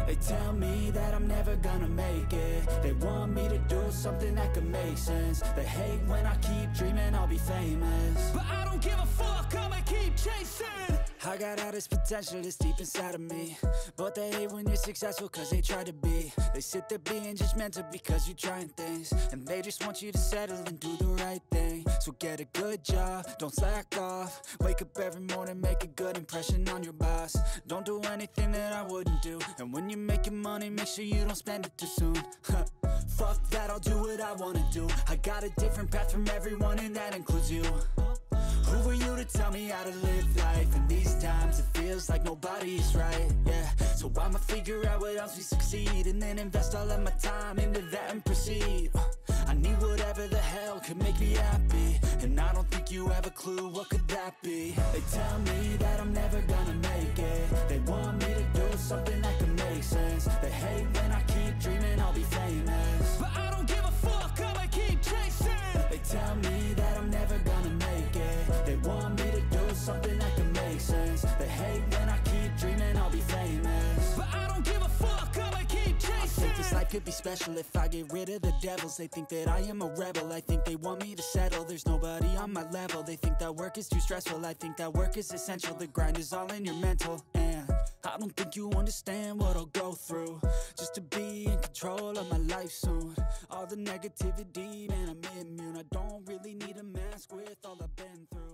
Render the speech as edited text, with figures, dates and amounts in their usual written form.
They tell me that I'm never gonna make it. They want me to do something that could make sense. They hate when I keep dreaming I'll be famous, but I don't give a fuck, I'ma keep chasing. I got all this potential that's deep inside of me, but they hate when you're successful cause they try to be. They sit there being judgmental because you're trying things, and they just want you to settle and do the right thing. So get a good job, don't slack off. Wake up every morning, make a good impression on your boss. Don't do anything that I wouldn't do, and when you're making money, make sure you don't spend it too soon. Fuck that, I'll do what I wanna do. I got a different path from everyone, and that includes you. Who are you to tell me how to live life? In these times it feels like nobody is right, yeah. So I'ma figure out what else we succeed, and then invest all of my time into that and proceed. I need whatever the hell could make me happy, and I don't think you have a clue what could that be. They tell me that I'm never gonna make it. They want me to do something that could make sense. They hate when I keep dreaming I'll be famous, but I don't give a fuck, I'ma keep chasing. They tell me that I'm never gonna make it. They want me to do something that can make sense. They hate when I keep dreaming I'll be famous, but I don't give a fuck, I'ma keep chasing. I think this life could be special if I get rid of the devils. They think that I am a rebel, I think they want me to settle. There's nobody on my level. They think that work is too stressful, I think that work is essential. The grind is all in your mental, and I don't think you understand what I'll go through just to be in control of my life soon. All the negativity, man, I'm immune. I don't really need a mask with all I've been through.